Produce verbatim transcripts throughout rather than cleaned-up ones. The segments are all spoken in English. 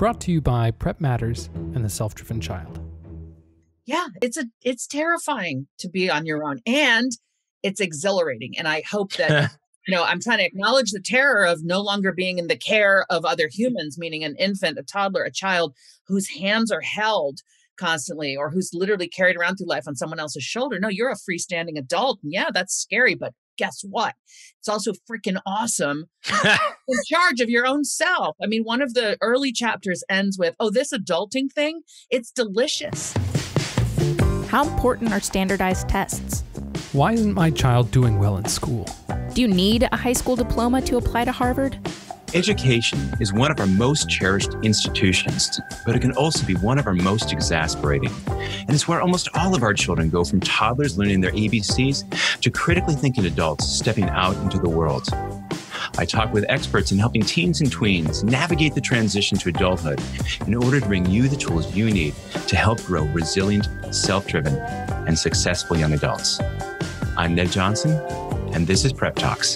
brought to you by Prep Matters and the Self-Driven Child. Yeah, it's a it's terrifying to be on your own, and it's exhilarating. And I hope that, you know, I'm trying to acknowledge the terror of no longer being in the care of other humans, meaning an infant, a toddler, a child whose hands are held constantly or who's literally carried around through life on someone else's shoulder. No, you're a freestanding adult. And yeah, that's scary, but guess what? It's also freaking awesome. In charge of your own self. I mean, one of the early chapters ends with, oh, this adulting thing, it's delicious. How important are standardized tests? Why isn't my child doing well in school? Do you need a high school diploma to apply to Harvard? Education is one of our most cherished institutions, but it can also be one of our most exasperating. And it's where almost all of our children go, from toddlers learning their A B Cs to critically thinking adults stepping out into the world. I talk with experts in helping teens and tweens navigate the transition to adulthood in order to bring you the tools you need to help grow resilient, self-driven, and successful young adults. I'm Ned Johnson, and this is Prep Talks.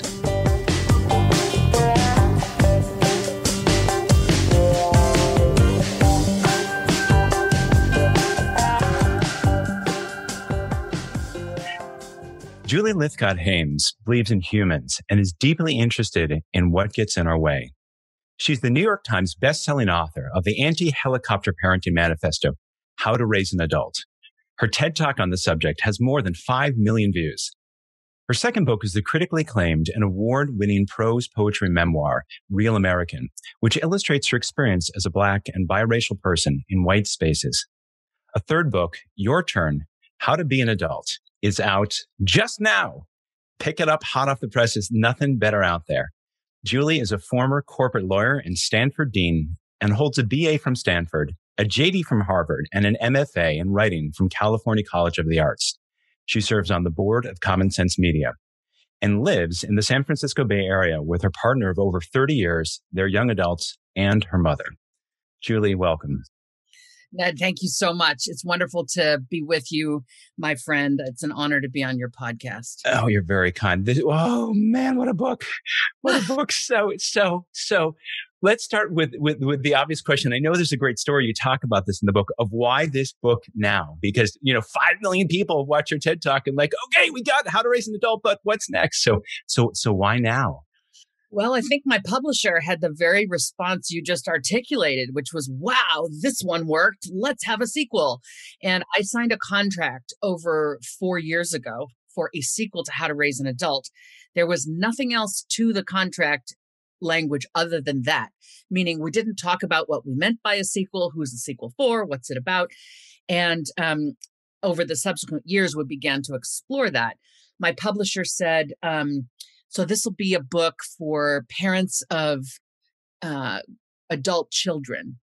Julie Lythcott-Haims believes in humans and is deeply interested in what gets in our way. She's the New York Times bestselling author of the Anti-Helicopter Parenting Manifesto, How to Raise an Adult. Her TED Talk on the subject has more than five million views. Her second book is the critically acclaimed and award-winning prose poetry memoir, Real American, which illustrates her experience as a Black and biracial person in white spaces. A third book, Your Turn, How to Be an Adult, is out just now. Pick it up hot off the press. There's nothing better out there. Julie is a former corporate lawyer and Stanford dean and holds a B A from Stanford, a J D from Harvard, and an M F A in writing from California College of the Arts. She serves on the board of Common Sense Media and lives in the San Francisco Bay Area with her partner of over thirty years, their young adults, and her mother. Julie, welcome. Ned, thank you so much. It's wonderful to be with you, my friend. It's an honor to be on your podcast. Oh, you're very kind. This, oh man, what a book. What a book. So, so, so let's start with, with, with the obvious question. I know there's a great story. You talk about this in the book of why this book now, because, you know, five million people watch your TED Talk and like, okay, we got How to Raise an Adult, but what's next? So, so, so why now? Well, I think my publisher had the very response you just articulated, which was, wow, this one worked. Let's have a sequel. And I signed a contract over four years ago for a sequel to How to Raise an Adult. There was nothing else to the contract language other than that, meaning we didn't talk about what we meant by a sequel, who's the sequel for, what's it about. And um, over the subsequent years, we began to explore that. My publisher said, um, so this will be a book for parents of uh, adult children.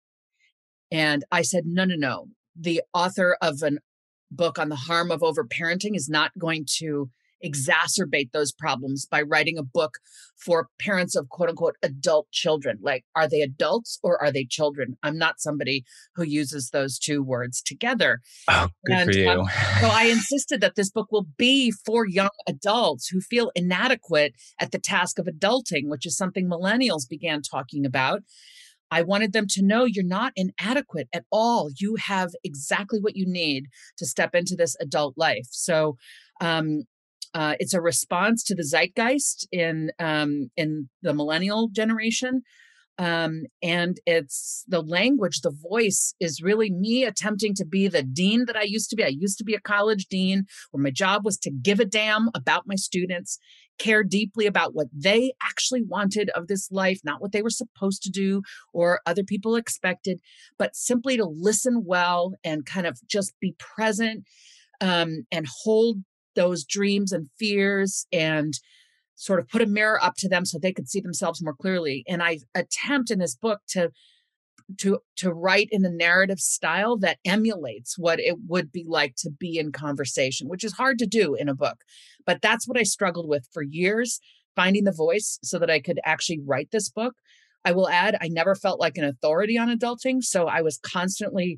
And I said, no, no, no. The author of a book on the harm of overparenting is not going to exacerbate those problems by writing a book for parents of quote unquote adult children. Like, are they adults or are they children? I'm not somebody who uses those two words together. Oh, good and, for you. Um, so I insisted that this book will be for young adults who feel inadequate at the task of adulting, which is something millennials began talking about. I wanted them to know you're not inadequate at all. You have exactly what you need to step into this adult life. So, um, Uh, it's a response to the zeitgeist in um, in the millennial generation. Um, and it's the language, the voice is really me attempting to be the dean that I used to be. I used to be a college dean where my job was to give a damn about my students, care deeply about what they actually wanted of this life, not what they were supposed to do or other people expected, but simply to listen well and kind of just be present um, and hold those dreams and fears and sort of put a mirror up to them so they could see themselves more clearly. And I attempt in this book to to to write in a narrative style that emulates what it would be like to be in conversation, which is hard to do in a book. But that's what I struggled with for years, finding the voice so that I could actually write this book. I will add, I never felt like an authority on adulting. So I was constantly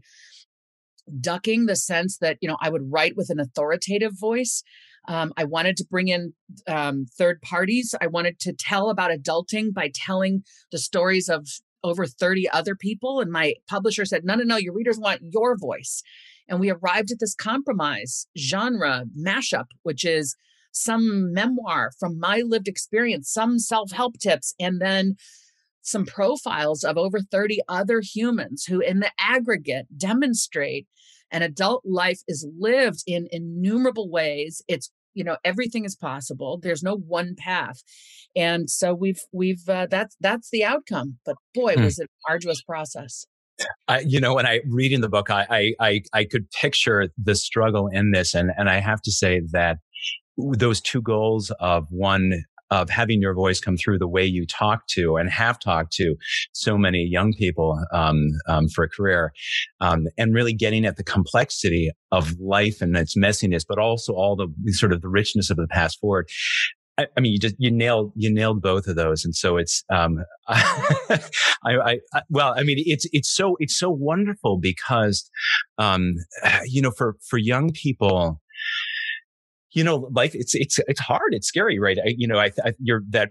ducking the sense that, you know, I would write with an authoritative voice. Um, I wanted to bring in um, third parties. I wanted to tell about adulting by telling the stories of over thirty other people. And my publisher said, no, no, no, your readers want your voice. And we arrived at this compromise genre mashup, which is some memoir from my lived experience, some self-help tips, and then some profiles of over thirty other humans who in the aggregate demonstrate an adult life is lived in innumerable ways. It's, you know, everything is possible. There's no one path. And so we've, we've, uh, that's, that's the outcome. But boy, hmm. was it an arduous process. I, you know, when I read in the book, I, I, I, I could picture the struggle in this. And, and I have to say that those two goals of one, of having your voice come through the way you talk to and have talked to so many young people um, um, for a career, um, and really getting at the complexity of life and its messiness, but also all the sort of the richness of the past forward. I, I mean, you just you nailed you nailed both of those, and so it's um, I, I, I well, I mean, it's it's so it's so wonderful because um, you know, for for young people. You know, life, it's, it's, it's hard. It's scary, right? I, you know, I, I, you're that,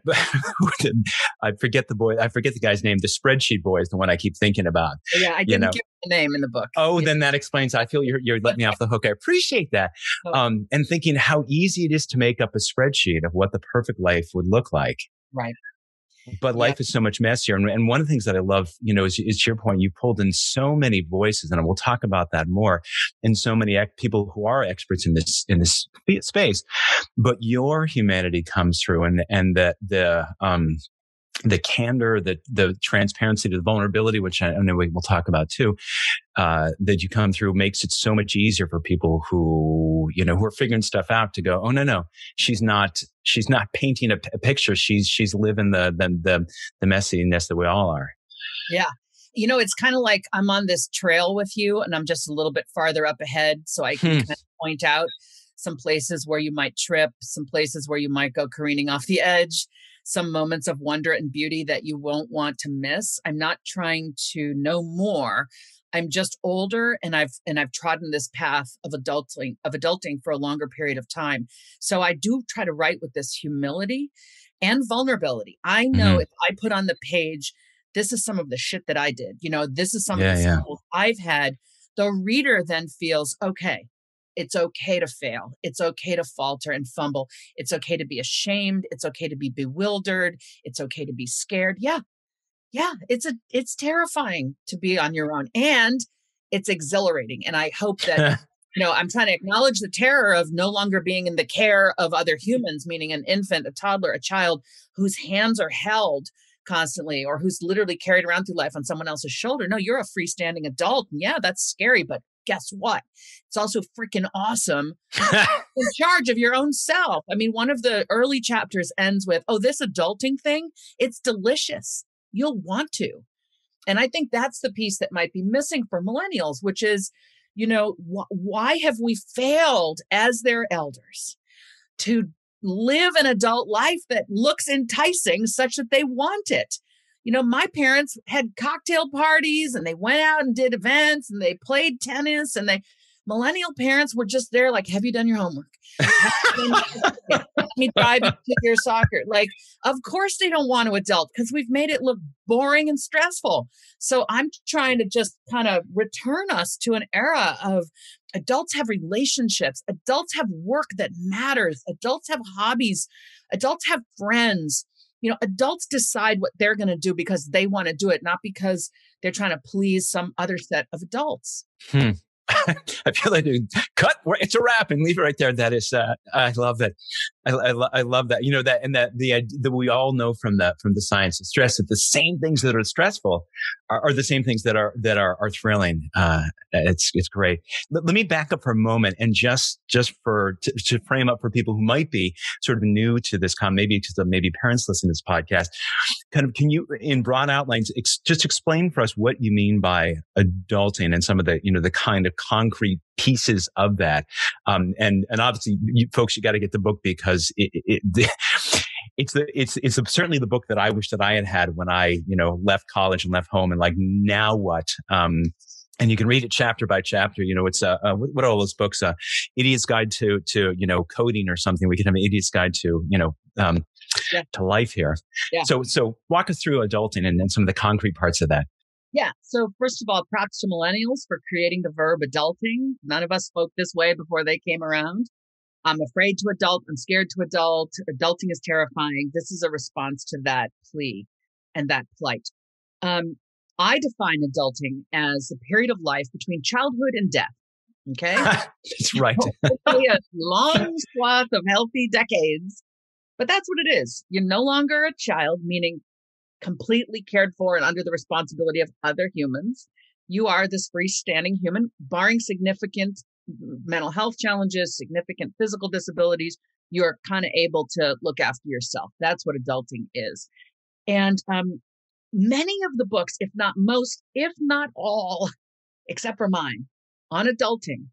I forget the boy, I forget the guy's name. The spreadsheet boy is the one I keep thinking about. Yeah. I didn't you know? give the name in the book. Oh, yeah. Then that explains, I feel you're, you're letting me off the hook. I appreciate that. Oh. Um, and thinking how easy it is to make up a spreadsheet of what the perfect life would look like. Right. But life yeah. is so much messier. And, and one of the things that I love, you know, is, is to your point, you pulled in so many voices, and we'll talk about that more, and so many ec- people who are experts in this, in this space. But your humanity comes through, and, and the, the, um, the candor, the, the transparency, the vulnerability, which I, I know we will talk about too, uh, that you come through makes it so much easier for people who, you know, who are figuring stuff out to go, oh, no, no, she's not, she's not painting a, a picture. She's, she's living the, the, the, the messiness that we all are. Yeah. You know, it's kind of like I'm on this trail with you and I'm just a little bit farther up ahead. So I can hmm. kind of point out some places where you might trip, some places where you might go careening off the edge, some moments of wonder and beauty that you won't want to miss. I'm not trying to know more. I'm just older, and I've and I've trodden this path of adulting of adulting for a longer period of time. So I do try to write with this humility and vulnerability. I know mm-hmm. if I put on the page, this is some of the shit that I did. You know, this is some yeah, of the yeah. struggles I've had. The reader then feels, okay, it's okay to fail. It's okay to falter and fumble. It's okay to be ashamed. It's okay to be bewildered. It's okay to be scared. Yeah. Yeah. It's a, it's terrifying to be on your own, and it's exhilarating. And I hope that, you know, I'm trying to acknowledge the terror of no longer being in the care of other humans, meaning an infant, a toddler, a child whose hands are held constantly, or who's literally carried around through life on someone else's shoulder. No, you're a freestanding adult. And yeah, that's scary, but guess what? It's also freaking awesome. In charge of your own self. I mean, one of the early chapters ends with, oh, this adulting thing, it's delicious. You'll want to. And I think that's the piece that might be missing for millennials, which is, you know, wh- why have we failed as their elders to live an adult life that looks enticing such that they want it? You know, my parents had cocktail parties and they went out and did events and they played tennis, and they, millennial parents were just there like, have you done your homework? Let me drive you to your soccer. Like, of course they don't want to adult because we've made it look boring and stressful. So I'm trying to just kind of return us to an era of adults have relationships. Adults have work that matters. Adults have hobbies. Adults have friends. You know, adults decide what they're going to do because they want to do it, not because they're trying to please some other set of adults. Hmm. I feel like cut. It's a wrap and leave it right there. That is, uh, I love that. I, I, I love that. You know that, and that the that we all know from the from the science of stress that the same things that are stressful are, are the same things that are that are are thrilling. Uh, it's it's great. Let, let me back up for a moment and just just for to, to frame up for people who might be sort of new to this, con maybe to maybe parents listening to this podcast. Kind of, can you, in broad outlines, ex just explain for us what you mean by adulting and some of the you know the kind of concrete pieces of that, um, and and obviously, you, folks, you got to get the book because it, it, it it's the it's it's certainly the book that I wish that I had had when I you know left college and left home, and like, now what? Um, and you can read it chapter by chapter. You know, it's uh, uh what, what are all those books? Uh, Idiot's Guide to to you know coding or something. We could have an Idiot's Guide to you know. Um, Yeah. to life here. Yeah. So, so walk us through adulting and then some of the concrete parts of that. Yeah. So first of all, props to millennials for creating the verb adulting. None of us spoke this way before they came around. I'm afraid to adult. I'm scared to adult. Adulting is terrifying. This is a response to that plea and that plight. Um, I define adulting as a period of life between childhood and death. Okay. That's right. Hopefully a long swath of healthy decades. But that's what it is. You're no longer a child, meaning completely cared for and under the responsibility of other humans. You are this freestanding human, barring significant mental health challenges, significant physical disabilities. You're kind of able to look after yourself. That's what adulting is. And um, many of the books, if not most, if not all, except for mine, on adulting,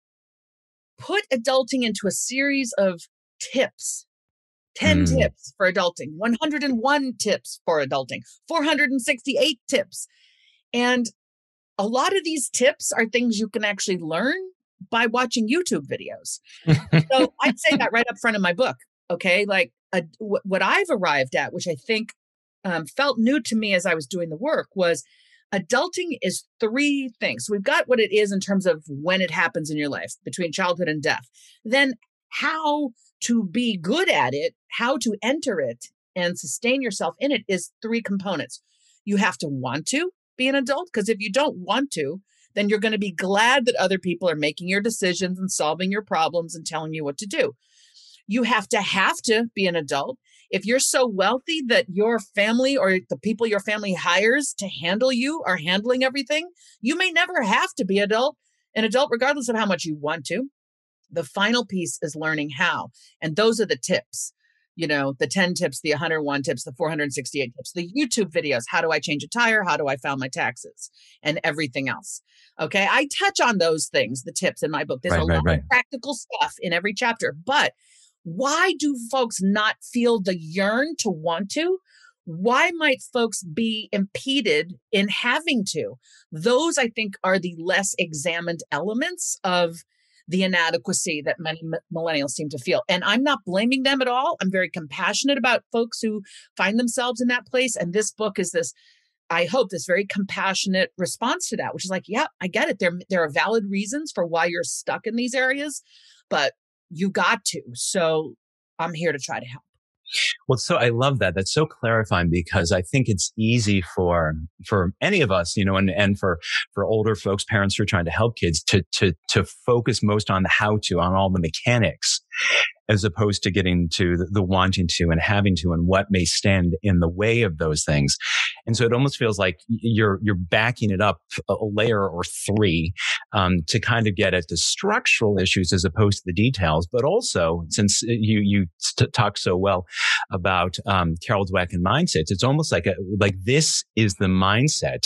put adulting into a series of tips. ten mm. tips for adulting, one hundred one tips for adulting, four hundred sixty-eight tips. And a lot of these tips are things you can actually learn by watching YouTube videos. So I'd say that right up front in my book. Okay. Like a, w- what I've arrived at, which I think um, felt new to me as I was doing the work, was adulting is three things. So we've got what it is in terms of when it happens in your life between childhood and death. Then how to be good at it, how to enter it and sustain yourself in it is three components. You have to want to be an adult, because if you don't want to, then you're going to be glad that other people are making your decisions and solving your problems and telling you what to do. You have to have to be an adult. If you're so wealthy that your family or the people your family hires to handle you are handling everything, you may never have to be adult, an adult regardless of how much you want to. The final piece is learning how. And those are the tips, you know, the ten tips, the one hundred one tips, the four hundred sixty-eight tips, the YouTube videos. How do I change a tire? How do I file my taxes? And everything else. Okay. I touch on those things, the tips in my book. There's right, a right, lot right. of practical stuff in every chapter, but why do folks not feel the yearn to want to? Why might folks be impeded in having to? Those, I think, are the less examined elements of the inadequacy that many m- millennials seem to feel. And I'm not blaming them at all. I'm very compassionate about folks who find themselves in that place. And this book is this, I hope, this very compassionate response to that, which is like, yeah, I get it. There, there are valid reasons for why you're stuck in these areas, but you got to. So I'm here to try to help. Well, so I love that. That's so clarifying, because I think it's easy for for any of us, you know, and and for for older folks, parents who are trying to help kids to to to focus most on the how to, on all the mechanics, as opposed to getting to the, the wanting to and having to, and what may stand in the way of those things. And so it almost feels like you're you're backing it up a layer or three um, to kind of get at the structural issues as opposed to the details. But also, since you you st- talk so well about um, Carol Dweck and mindsets, it's almost like a, like this is the mindset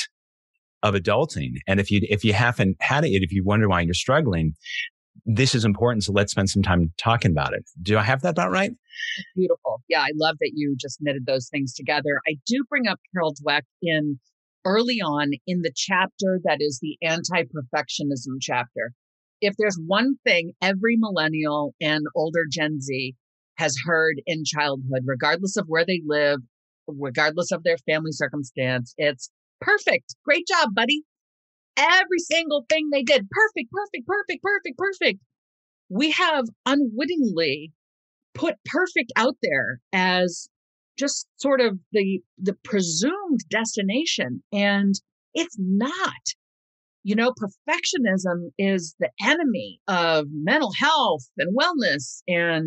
of adulting. And if you if you haven't had it, if you wonder why you're struggling, this is important. So let's spend some time talking about it. Do I have that about right? Beautiful. Yeah, I love that you just knitted those things together. I do bring up Carol Dweck in early on in the chapter that is the anti-perfectionism chapter. If there's one thing every millennial and older Gen Z has heard in childhood, regardless of where they live, regardless of their family circumstance, it's perfect. Great job, buddy. Every single thing they did. Perfect, perfect, perfect, perfect, perfect. We have unwittingly put perfect out there as just sort of the, the presumed destination. And it's not. You know, perfectionism is the enemy of mental health and wellness, and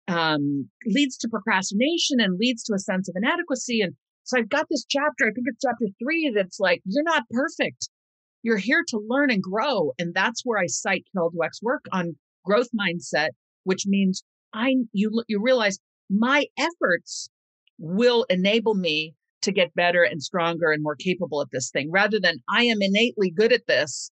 um, leads to procrastination and leads to a sense of inadequacy. And so I've got this chapter, I think it's chapter three, that's like, you're not perfect. You're here to learn and grow. And that's where I cite Carol Dweck's work on growth mindset, which means I you you realize my efforts will enable me to get better and stronger and more capable at this thing, rather than I am innately good at this,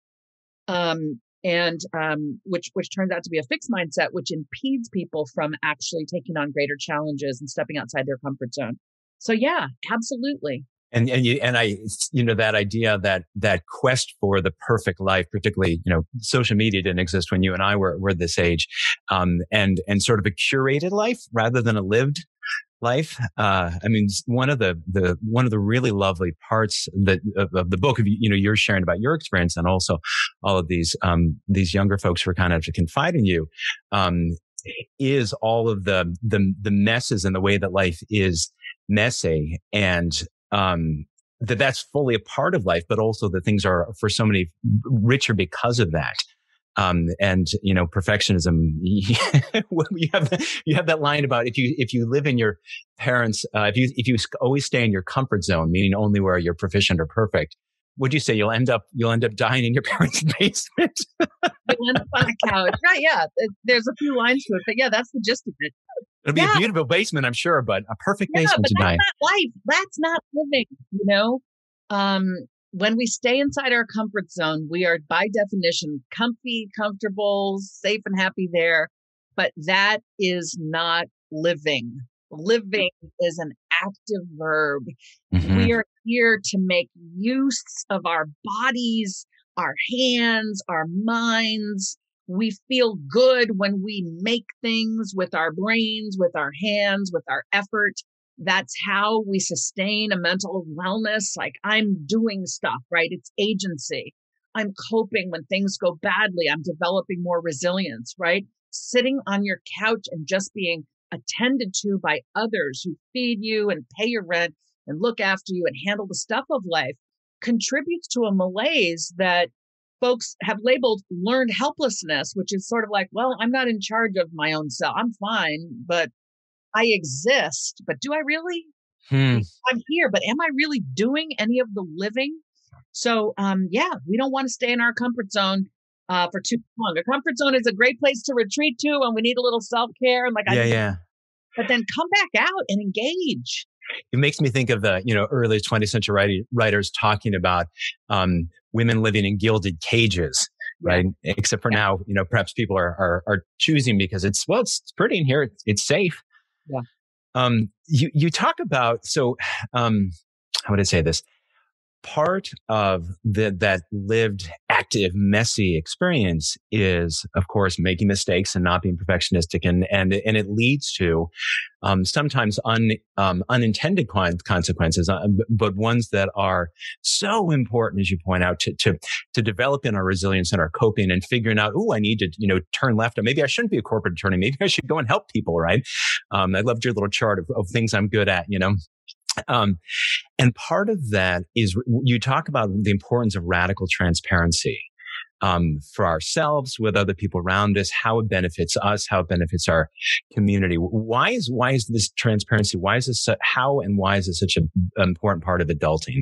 um, and um, which which turns out to be a fixed mindset, which impedes people from actually taking on greater challenges and stepping outside their comfort zone. So yeah, absolutely. And and you and I, you know, that idea that that quest for the perfect life, particularly, you know, social media didn't exist when you and I were were this age, um, and and sort of a curated life rather than a lived life. Uh, I mean, one of the, the, one of the really lovely parts that of, of the book of, you know, you're sharing about your experience and also all of these, um, these younger folks who are kind of to confide in you, um, is all of the, the, the messes and the way that life is messy, and, um, that that's fully a part of life, but also that things are for so many richer because of that. Um, and, you know, perfectionism, you have, you have that line about if you, if you live in your parents, uh, if you, if you always stay in your comfort zone, meaning only where you're proficient or perfect, would you say you'll end up, you'll end up dying in your parents' basement? You'll end up on a couch. Right. Yeah. There's a few lines to it, but yeah, that's the gist of it. It'll be yeah. a beautiful basement, I'm sure, but a perfect yeah, basement but to that's die in. Not life. That's not living, you know? Um, When we stay inside our comfort zone, we are by definition comfy, comfortable, safe and happy there. But that is not living. Living is an active verb. Mm-hmm. We are here to make use of our bodies, our hands, our minds. We feel good when we make things with our brains, with our hands, with our effort. That's how we sustain a mental wellness. Like, I'm doing stuff, right? It's agency. I'm coping when things go badly. I'm developing more resilience, right? Sitting on your couch and just being attended to by others who feed you and pay your rent and look after you and handle the stuff of life contributes to a malaise that folks have labeled learned helplessness, which is sort of like, well, I'm not in charge of my own self. I'm fine, but I exist, but do I really? Hmm. I'm here, but am I really doing any of the living? So, um, yeah, we don't want to stay in our comfort zone uh, for too long. A comfort zone is a great place to retreat to, and we need a little self-care. And like, yeah, I yeah. But then come back out and engage. It makes me think of the, you know, early twentieth century writers talking about um, women living in gilded cages. Right. Yeah. Except for yeah. now, you know, perhaps people are, are, are choosing because it's, well, it's pretty in here. It's, it's safe. Yeah. Um, you, you talk about, so, um, how would I say this? Part of the, that lived, active, messy experience is, of course, making mistakes and not being perfectionistic. And, and, and it leads to, um, sometimes un, um, unintended consequences, uh, but ones that are so important, as you point out, to, to, to developing our resilience and our coping and figuring out, oh, I need to, you know, turn left. Or maybe I shouldn't be a corporate attorney. Maybe I should go and help people. Right. Um, I loved your little chart of, of things I'm good at, you know. Um, and part of that is you talk about the importance of radical transparency, um, for ourselves, with other people around us, how it benefits us, how it benefits our community. Why is, why is this transparency? Why is this, how and why is it such an important part of adulting?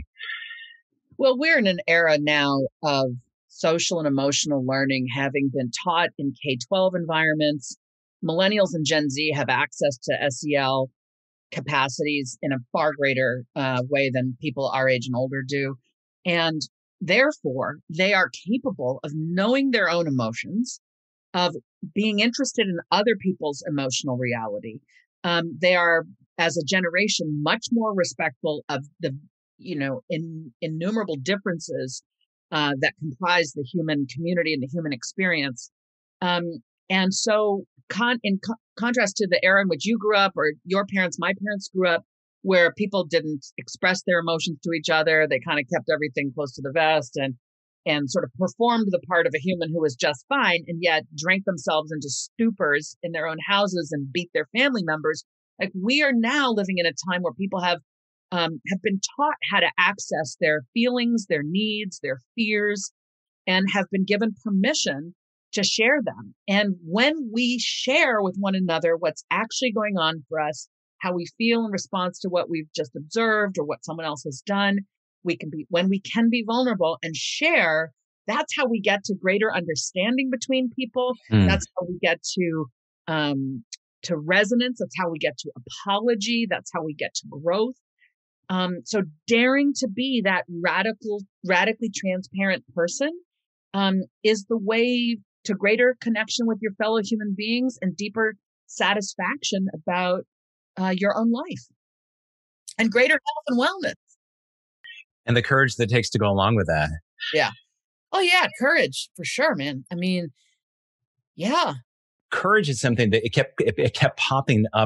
Well, we're in an era now of social and emotional learning, having been taught in K twelve environments. Millennials and Gen Z have access to S E L capacities in a far greater uh, way than people our age and older do. And therefore, they are capable of knowing their own emotions, of being interested in other people's emotional reality. Um, they are, as a generation, much more respectful of the, you know, in, innumerable differences uh, that comprise the human community and the human experience. Um, and so con- in co- contrast to the era in which you grew up, or your parents, my parents grew up, where people didn't express their emotions to each other. They kind of kept everything close to the vest and and sort of performed the part of a human who was just fine, and yet drank themselves into stupors in their own houses and beat their family members. Like, we are now living in a time where people have um, have been taught how to access their feelings, their needs, their fears, and have been given permission to share them. And when we share with one another what's actually going on for us, how we feel in response to what we've just observed or what someone else has done, we can be, when we can be vulnerable and share, that's how we get to greater understanding between people. Mm. That's how we get to, um, to resonance. That's how we get to apology. That's how we get to growth. Um, so daring to be that radical, radically transparent person, um, is the way to greater connection with your fellow human beings and deeper satisfaction about uh, your own life and greater health and wellness. And the courage that it takes to go along with that. Yeah. Oh yeah. Courage for sure, man. I mean, yeah. Courage is something that it kept, it, it kept popping up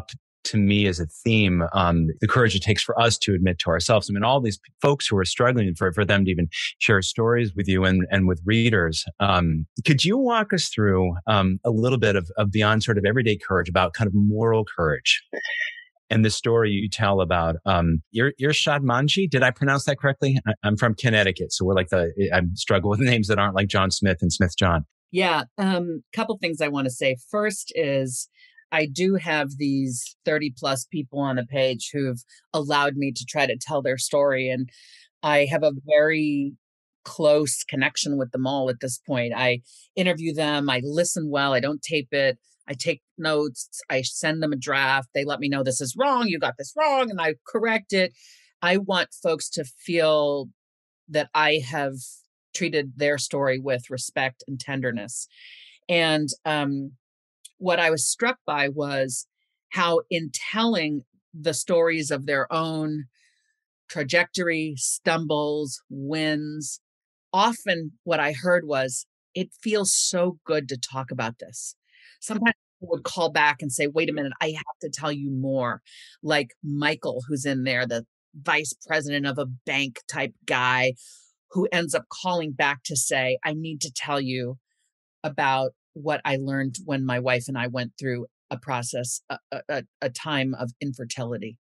to me as a theme, um, the courage it takes for us to admit to ourselves. I mean, all these folks who are struggling for, for them to even share stories with you and, and with readers. Um, could you walk us through um, a little bit of, of beyond sort of everyday courage about kind of moral courage? And the story you tell about um, Ir- Irshad Manji, did I pronounce that correctly? I- I'm from Connecticut, so we're like the, I struggle with names that aren't like John Smith and Smith John. Yeah, a um, couple things I want to say. First is I do have these thirty plus people on the page who've allowed me to try to tell their story. And I have a very close connection with them all at this point. I interview them, I listen well, I don't tape it. I take notes, I send them a draft. They let me know this is wrong, you got this wrong, and I correct it. I want folks to feel that I have treated their story with respect and tenderness. And um, what I was struck by was how in telling the stories of their own trajectory, stumbles, wins, often what I heard was, it feels so good to talk about this. Sometimes people would call back and say, wait a minute, I have to tell you more. Like Michael, who's in there, the vice president of a bank type guy, who ends up calling back to say, I need to tell you about what I learned when my wife and I went through a process, a, a, a time of infertility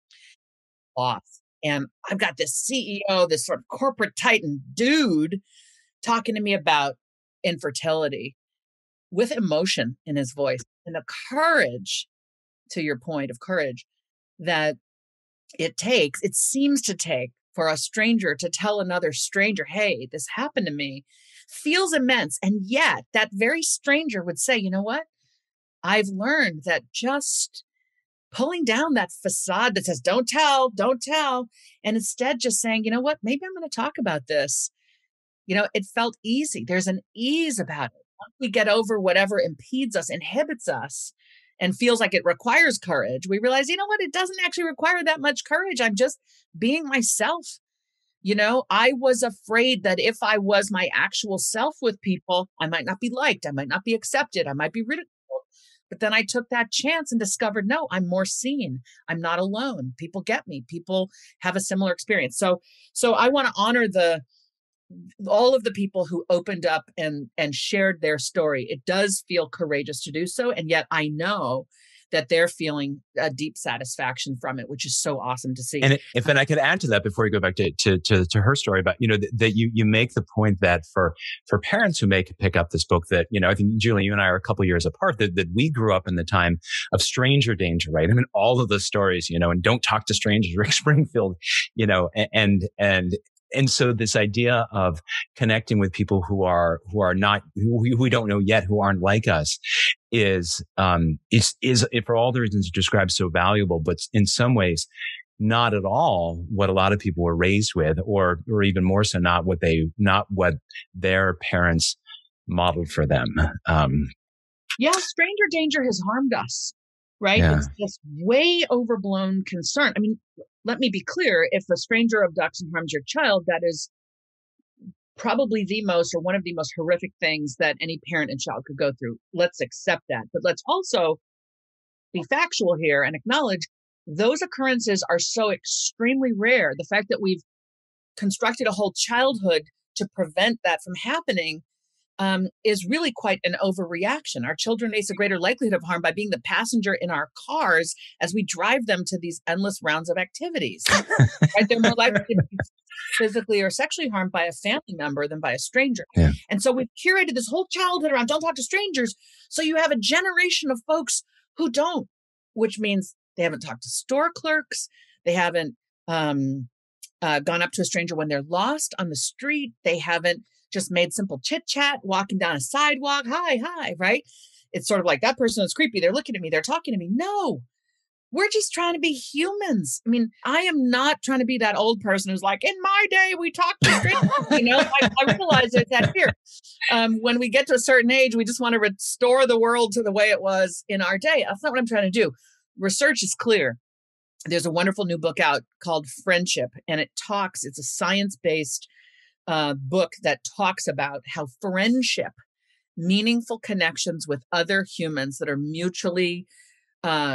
loss. And I've got this C E O, this sort of corporate titan dude talking to me about infertility with emotion in his voice and the courage, to your point of courage, that it takes, it seems to take for a stranger to tell another stranger, hey, this happened to me, feels immense. And yet that very stranger would say, you know what? I've learned that just pulling down that facade that says, don't tell, don't tell. And instead just saying, you know what, maybe I'm going to talk about this. You know, it felt easy. There's an ease about it. Once we get over whatever impedes us, inhibits us, and feels like it requires courage, we realize, you know what, it doesn't actually require that much courage. I'm just being myself. You know, I was afraid that if I was my actual self with people, I might not be liked. I might not be accepted. I might be ridiculed. But then I took that chance and discovered, no, I'm more seen. I'm not alone. People get me. People have a similar experience. So, so I want to honor the, all of the people who opened up and, and shared their story. It does feel courageous to do so. And yet I know that they're feeling a deep satisfaction from it, which is so awesome to see. And if and I could add to that before you go back to to to, to her story, but you know th- that you you make the point that for for parents who may pick up this book, that you know I think Julie, you and I are a couple years apart, that that we grew up in the time of stranger danger, right? I mean, all of the stories, you know, and don't talk to strangers, Rick Springfield, you know, and and. And so this idea of connecting with people who are who are not who, who we don't know yet, who aren't like us, is um is is for all the reasons you described so valuable, but in some ways not at all what a lot of people were raised with, or or even more so not what they not what their parents modeled for them. Um, yeah, stranger danger has harmed us, right? Yeah. It's this way overblown concern. I mean, let me be clear, if a stranger abducts and harms your child, that is probably the most or one of the most horrific things that any parent and child could go through. Let's accept that. But let's also be factual here and acknowledge those occurrences are so extremely rare. The fact that we've constructed a whole childhood to prevent that from happening Um, is really quite an overreaction. Our children face a greater likelihood of harm by being the passenger in our cars as we drive them to these endless rounds of activities. Right? They're more likely to be physically or sexually harmed by a family member than by a stranger. Yeah. And so we've curated this whole childhood around don't talk to strangers. So you have a generation of folks who don't, which means they haven't talked to store clerks. They haven't um, uh, gone up to a stranger when they're lost on the street. They haven't just made simple chit chat, walking down a sidewalk. Hi, hi, right? It's sort of like that person is creepy. They're looking at me. They're talking to me. No, we're just trying to be humans. I mean, I am not trying to be that old person who's like, in my day, we talked to strangers. You know, I, I realize there's that fear. Um, when we get to a certain age, we just want to restore the world to the way it was in our day. That's not what I'm trying to do. Research is clear. There's a wonderful new book out called Friendship, and it talks, it's a science-based uh, book that talks about how friendship, meaningful connections with other humans that are mutually uh,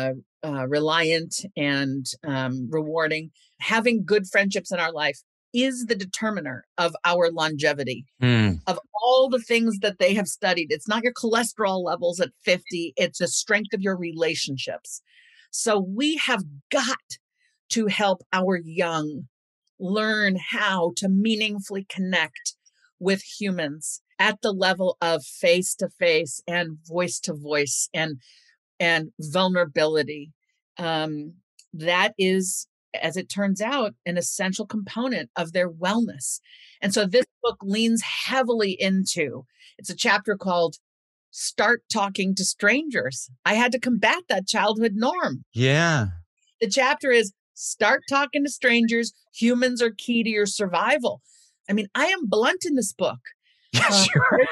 uh, reliant and um, rewarding. Having good friendships in our life is the determiner of our longevity. Mm. Of all the things that they have studied, it's not your cholesterol levels at fifty, it's the strength of your relationships. So we have got to help our young learn how to meaningfully connect with humans at the level of face to face and voice to voice and and vulnerability. Um, that is, as it turns out, an essential component of their wellness. And so this book leans heavily into, it's a chapter called Start Talking to Strangers. I had to combat that childhood norm. Yeah. The chapter is Start Talking to Strangers. Humans are key to your survival. I mean, I am blunt in this book. Yeah, Uh, sure.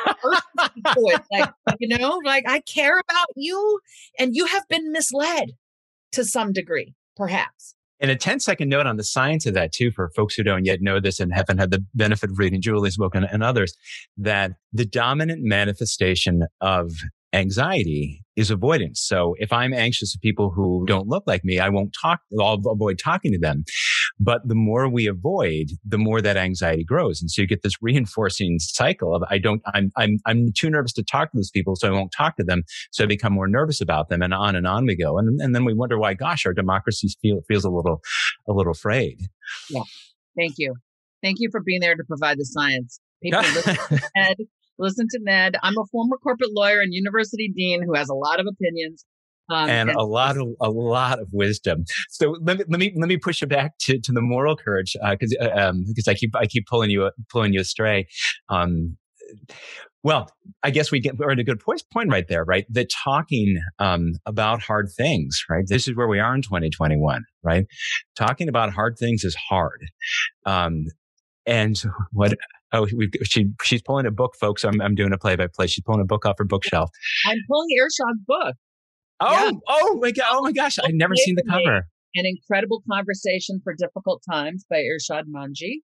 like, you know, like I care about you and you have been misled to some degree, perhaps. And a ten second note on the science of that too, for folks who don't yet know this and haven't had the benefit of reading Julie's book and, and others, that the dominant manifestation of anxiety is avoidance. So if I'm anxious of people who don't look like me, I won't talk, I'll avoid talking to them. But the more we avoid, the more that anxiety grows. And so you get this reinforcing cycle of, I don't, I'm, I'm, I'm too nervous to talk to those people, so I won't talk to them. So I become more nervous about them, and on and on we go. And, and then we wonder why, gosh, our democracy feel, feels a little, a little frayed. Yeah. Thank you. Thank you for being there to provide the science. People listen to Ned. Listen to Ned. I'm a former corporate lawyer and university dean who has a lot of opinions. Um, and, and a lot of a lot of wisdom. So let me let me let me push you back to, to the moral courage, because uh, um, because I keep I keep pulling you pulling you astray. Um, well, I guess we get we're at a good point point right there, right? That talking um, about hard things, right? This is where we are in twenty twenty-one, right? Talking about hard things is hard. Um, and what? Oh, we've, she she's pulling a book, folks. I'm I'm doing a play by play. She's pulling a book off her bookshelf. I'm pulling Irshad's book. Oh, yeah. oh my god! Oh my gosh! I've never seen the cover. An Incredible Conversation for Difficult Times by Irshad Manji.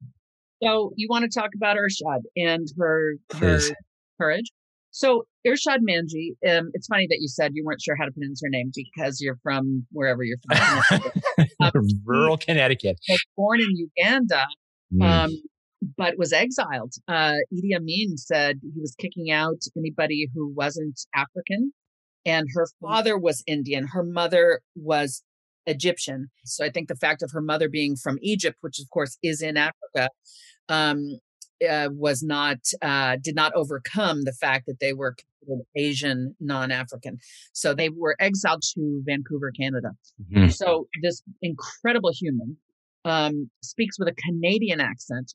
So you want to talk about Irshad and her Please. her courage. So Irshad Manji, um, it's funny that you said you weren't sure how to pronounce her name because you're from wherever you're from. um, Rural Connecticut. Was born in Uganda, mm. um, but was exiled. Uh, Idi Amin said he was kicking out anybody who wasn't African. And her father was Indian. Her mother was Egyptian. So I think the fact of her mother being from Egypt, which of course is in Africa, um, uh, was not, uh, did not overcome the fact that they were considered Asian, non-African. So they were exiled to Vancouver, Canada. Mm-hmm. So this incredible human um, speaks with a Canadian accent.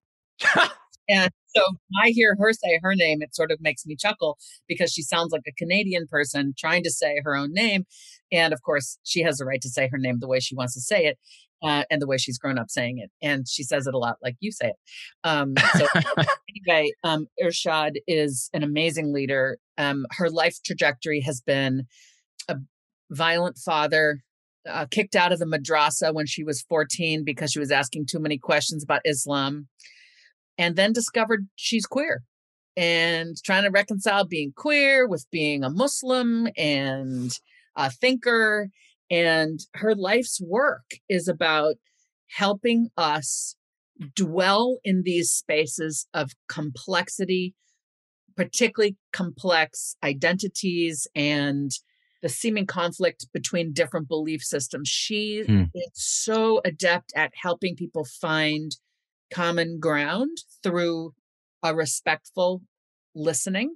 And so when I hear her say her name, it sort of makes me chuckle because she sounds like a Canadian person trying to say her own name. And of course, she has the right to say her name the way she wants to say it uh, and the way she's grown up saying it. And she says it a lot like you say it. Um, so anyway, um, Irshad is an amazing leader. Um, her life trajectory has been a violent father, uh, kicked out of the madrasa when she was fourteen because she was asking too many questions about Islam. And then discovered she's queer and trying to reconcile being queer with being a Muslim and a thinker. And her life's work is about helping us dwell in these spaces of complexity, particularly complex identities and the seeming conflict between different belief systems. She hmm. is so adept at helping people find common ground through a respectful listening.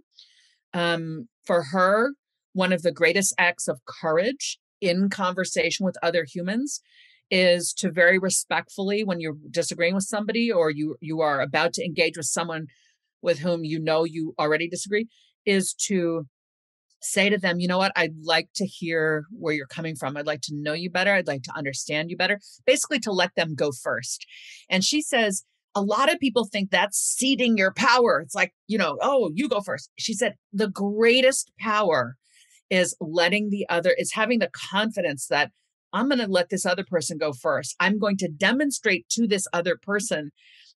Um, for her, one of the greatest acts of courage in conversation with other humans is to very respectfully, when you're disagreeing with somebody or you you are about to engage with someone with whom you know you already disagree, is to say to them, you know what, I'd like to hear where you're coming from. I'd like to know you better. I'd like to understand you better. Basically to let them go first. And she says, a lot of people think that's ceding your power. It's like, you know, oh, you go first. She said, the greatest power is letting the other, is having the confidence that I'm going to let this other person go first. I'm going to demonstrate to this other person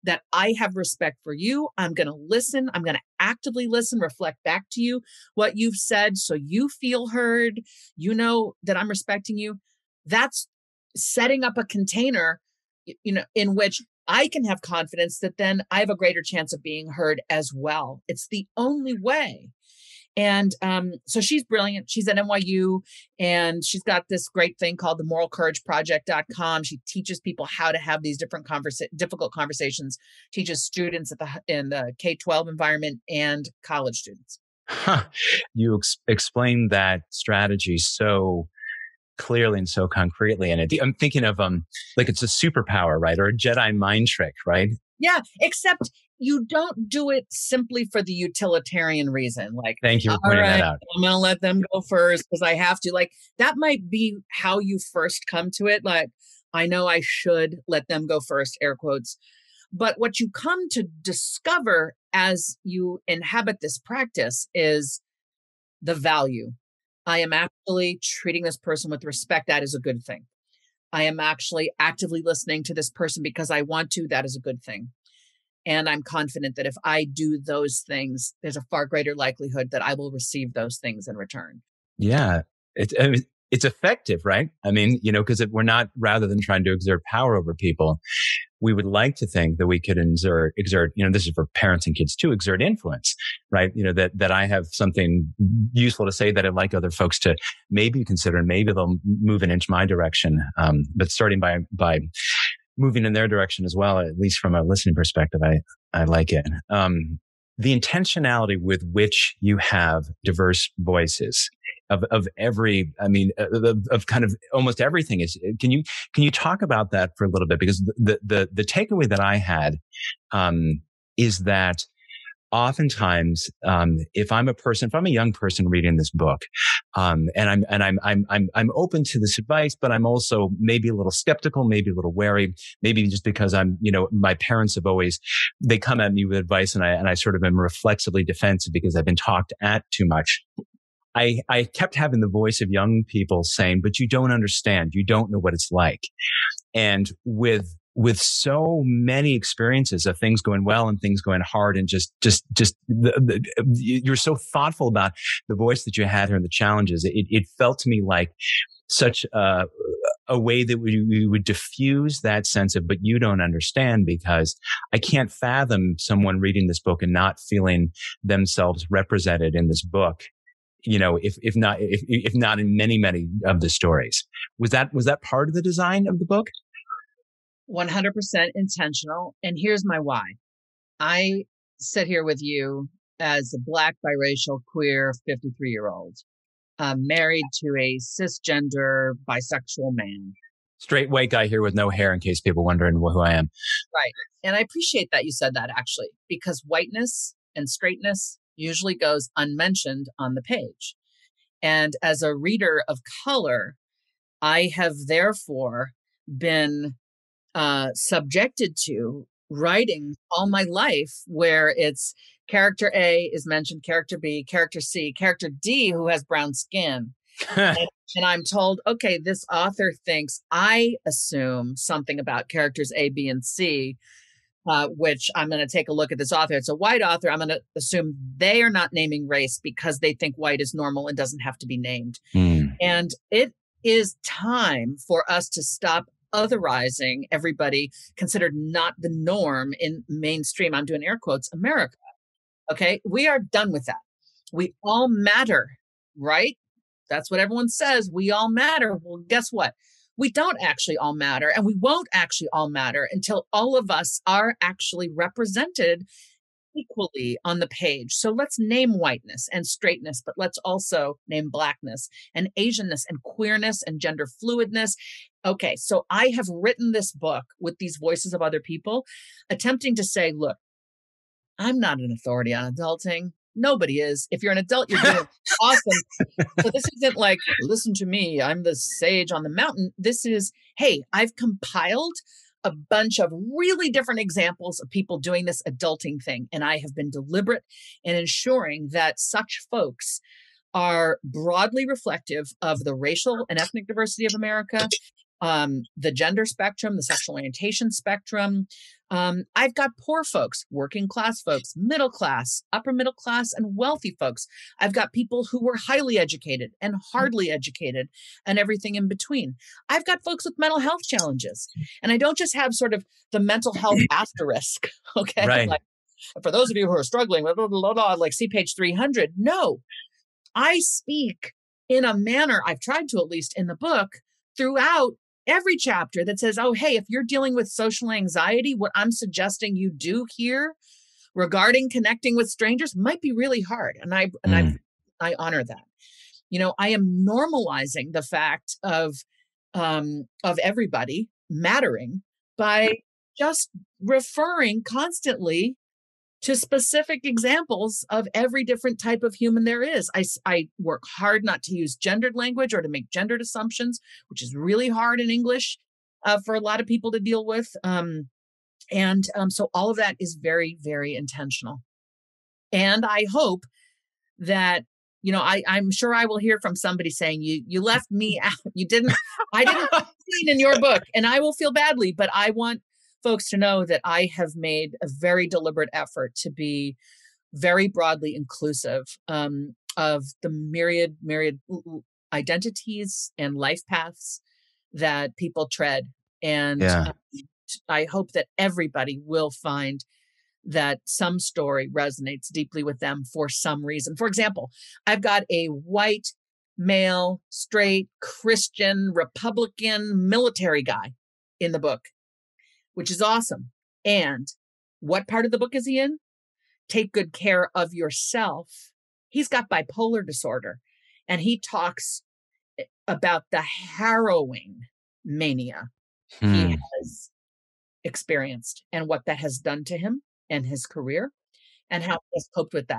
that I have respect for you. I'm going to listen. I'm going to actively listen, reflect back to you what you've said so you feel heard. You know that I'm respecting you. That's setting up a container, you know, in which I can have confidence that then I have a greater chance of being heard as well. It's the only way. And um, so she's brilliant. She's at N Y U and she's got this great thing called the moral courage project dot com. She teaches people how to have these different conversa- difficult conversations, teaches students at the in the K twelve environment and college students. Huh. You ex- explained that strategy so clearly and so concretely. And it, I'm thinking of um like it's a superpower, right? Or a Jedi mind trick, right? Yeah, except you don't do it simply for the utilitarian reason. Like, thank you for pointing right, that out. I'm going to let them go first because I have to. Like, that might be how you first come to it. Like, I know I should let them go first, air quotes. But what you come to discover as you inhabit this practice is the value. I am actually treating this person with respect. That is a good thing. I am actually actively listening to this person because I want to. That is a good thing. And I'm confident that if I do those things, there's a far greater likelihood that I will receive those things in return. Yeah. It's, I mean, it's effective, right? I mean, you know, because we're not, rather than trying to exert power over people, we would like to think that we could exert, exert, you know, this is for parents and kids too, exert influence, right? You know, that, that I have something useful to say that I'd like other folks to maybe consider, and maybe they'll move an inch my direction. Um, but starting by, by moving in their direction as well, at least from a listening perspective, I, I like it. Um, the intentionality with which you have diverse voices of, of every, I mean, of, of kind of almost everything is, can you, can you talk about that for a little bit? Because the, the, the takeaway that I had, um, is that oftentimes, um, if I'm a person, if I'm a young person reading this book, um, and I'm, and I'm, I'm, I'm, I'm open to this advice, but I'm also maybe a little skeptical, maybe a little wary, maybe just because I'm, you know, my parents have always, they come at me with advice and I, and I sort of am reflexively defensive because I've been talked at too much. I, I kept having the voice of young people saying, but you don't understand. You don't know what it's like. And with, with so many experiences of things going well and things going hard and just, just, just, the, the, you're so thoughtful about the voice that you had here and the challenges. It, it felt to me like such a, a way that we, we would diffuse that sense of, but you don't understand, because I can't fathom someone reading this book and not feeling themselves represented in this book. You know, if, if not, if, if not in many, many of the stories. Was that, was that part of the design of the book? one hundred percent intentional. And here's my why. I sit here with you as a Black, biracial, queer, fifty-three year old, uh, married to a cisgender bisexual man. Straight white guy here with no hair, in case people wondering who I am. Right. And I appreciate that you said that, actually, because whiteness and straightness usually goes unmentioned on the page. And as a reader of color, I have therefore been uh, subjected to writing all my life where it's character A is mentioned, character B, character C, character D who has brown skin. and, and I'm told, okay, this author thinks I assume something about characters A, B, and C, uh, which I'm going to take a look at this author. It's a white author. I'm going to assume they are not naming race because they think white is normal and doesn't have to be named. Mm. And it is time for us to stop otherizing everybody considered not the norm in mainstream, I'm doing air quotes, America. Okay. We are done with that. We all matter, right? That's what everyone says. We all matter. Well, guess what? We don't actually all matter, and we won't actually all matter until all of us are actually represented equally on the page. So let's name whiteness and straightness, but let's also name Blackness and Asianness and queerness and gender fluidness. Okay, so I have written this book with these voices of other people, attempting to say, look, I'm not an authority on adulting. Nobody is. If you're an adult, you're doing awesome. So this isn't like, listen to me, I'm the sage on the mountain. This is, hey, I've compiled a bunch of really different examples of people doing this adulting thing. And I have been deliberate in ensuring that such folks are broadly reflective of the racial and ethnic diversity of America, um, the gender spectrum, the sexual orientation spectrum. Um, I've got poor folks, working class folks, middle class, upper middle class, and wealthy folks. I've got people who were highly educated and hardly educated and everything in between. I've got folks with mental health challenges. And I don't just have sort of the mental health asterisk, okay? Right. Like, for those of you who are struggling, blah, blah, blah, blah, like see page three hundred. No, I speak in a manner, I've tried to at least in the book, throughout every chapter that says, oh, hey, if you're dealing with social anxiety, what I'm suggesting you do here regarding connecting with strangers might be really hard. And I and Mm. I I honor that. You know, I am normalizing the fact of um, of everybody mattering by just referring constantly to specific examples of every different type of human there is. I, I work hard not to use gendered language or to make gendered assumptions, which is really hard in English uh, for a lot of people to deal with. Um, and um, so all of that is very, very intentional. And I hope that, you know, I, I'm sure I will hear from somebody saying, you you left me out. You didn't, I didn't put it in your book, and I will feel badly, but I want folks to know that I have made a very deliberate effort to be very broadly inclusive um, of the myriad, myriad identities and life paths that people tread. And Yeah. um, I hope that everybody will find that some story resonates deeply with them for some reason. For example, I've got a white, male, straight, Christian, Republican military guy in the book, which is awesome. And what part of the book is he in? Take good care of yourself. He's got bipolar disorder, and he talks about the harrowing mania Hmm. he has experienced and what that has done to him and his career and how he has coped with that.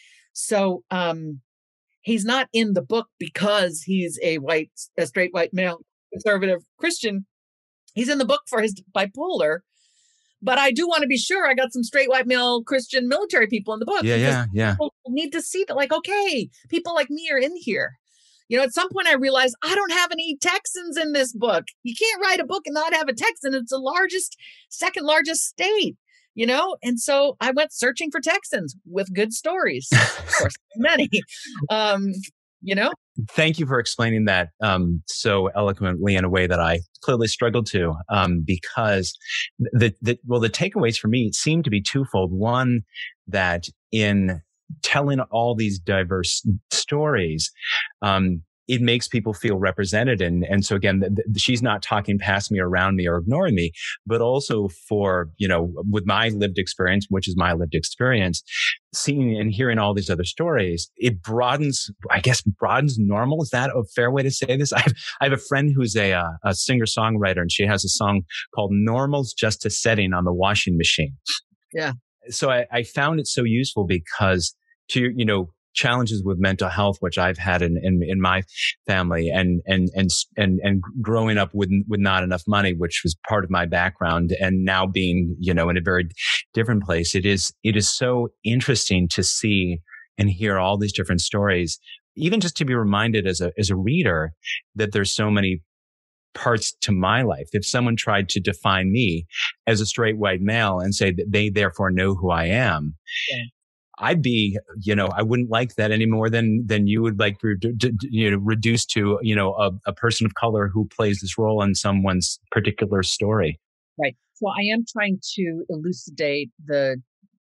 So um, he's not in the book because he's a white, a straight white male, conservative Christian. He's in the book for his bipolar, but I do want to be sure I got some straight white male Christian military people in the book. Yeah, because yeah, yeah. people need to see that, like, okay, people like me are in here. You know, at some point I realized I don't have any Texans in this book. You can't write a book and not have a Texan. It's the largest, second largest state, you know? And so I went searching for Texans with good stories. Of course, many, um, you know? Thank you for explaining that um, so eloquently in a way that I clearly struggled to, um, because the, the well, the takeaways for me seem to be twofold. One, that in telling all these diverse stories, um, it makes people feel represented. And, and so again, the, the, she's not talking past me, around me, or ignoring me, but also for, you know, with my lived experience, which is my lived experience, seeing and hearing all these other stories, it broadens, I guess, broadens normal. Is that a fair way to say this? I have, I have a friend who's a, uh, a singer-songwriter, and she has a song called Normal's Just a Setting on the Washing Machine. Yeah. So I, I found it so useful because to, you know, challenges with mental health, which I've had in, in, in my family, and, and, and, and, and growing up with, with not enough money, which was part of my background, and now being, you know, in a very different place. It is, it is so interesting to see and hear all these different stories, even just to be reminded as a, as a reader that there's so many parts to my life. If someone tried to define me as a straight white male and say that they therefore know who I am, yeah. I'd be, you know, I wouldn't like that any more than, than you would like, you know, reduced to, you know, a, a person of color who plays this role in someone's particular story. Right. So I am trying to elucidate the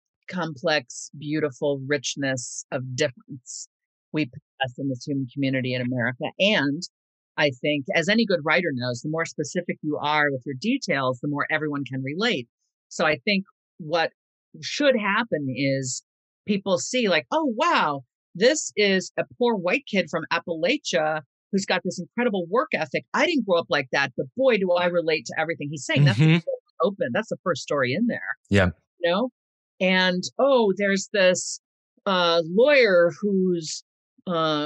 complex, beautiful richness of difference we possess in this human community in America. And I think, as any good writer knows, the more specific you are with your details, the more everyone can relate. So I think what should happen is people see, like, oh, wow, this is a poor white kid from Appalachia who's got this incredible work ethic. I didn't grow up like that, but boy, do I relate to everything he's saying. Mm-hmm. That's open. That's the first story in there. Yeah. You know? And, oh, there's this uh, lawyer who's uh,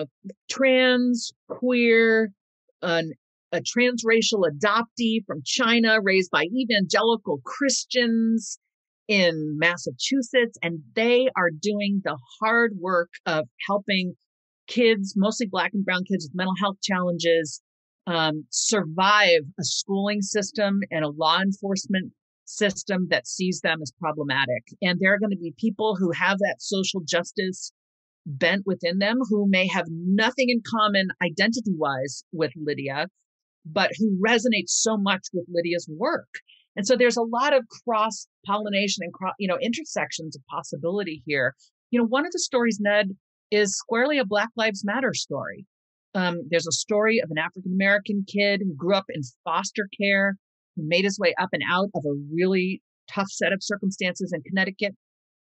trans, queer, an, a transracial adoptee from China, raised by evangelical Christians in Massachusetts, and they are doing the hard work of helping kids, mostly Black and brown kids with mental health challenges, um, survive a schooling system and a law enforcement system that sees them as problematic. And there are going to be people who have that social justice bent within them who may have nothing in common identity-wise with Lydia, but who resonate so much with Lydia's work. And so there's a lot of cross-pollination and cross, you know, intersections of possibility here. You know, one of the stories, Ned, is squarely a Black Lives Matter story. Um, there's a story of an African-American kid who grew up in foster care, who made his way up and out of a really tough set of circumstances in Connecticut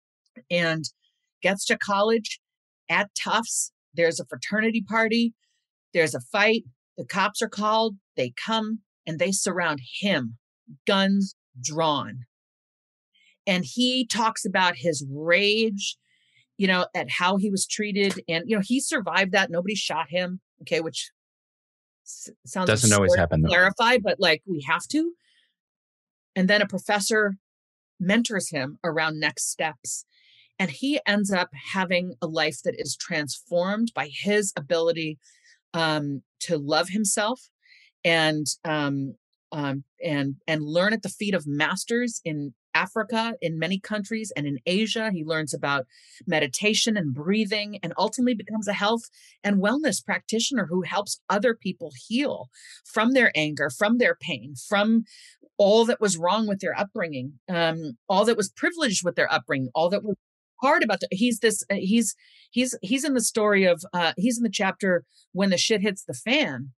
and gets to college at Tufts. There's a fraternity party. There's a fight. The cops are called. They come and they surround him, guns drawn. And he talks about his rage, you know, at how he was treated. And, you know, he survived that. Nobody shot him. Okay. Which s- sounds Doesn't always absurd happen, to though. clarify, but like we have to. And then a professor mentors him around next steps. And he ends up having a life that is transformed by his ability um, to love himself and um, um, and and learn at the feet of masters in Africa, in many countries, and in Asia. He learns about meditation and breathing, and ultimately becomes a health and wellness practitioner who helps other people heal from their anger, from their pain, from all that was wrong with their upbringing, um, all that was privileged with their upbringing, all that was hard about the, he's this uh, he's he's he's in the story of uh he's in the chapter when the shit hits the fan,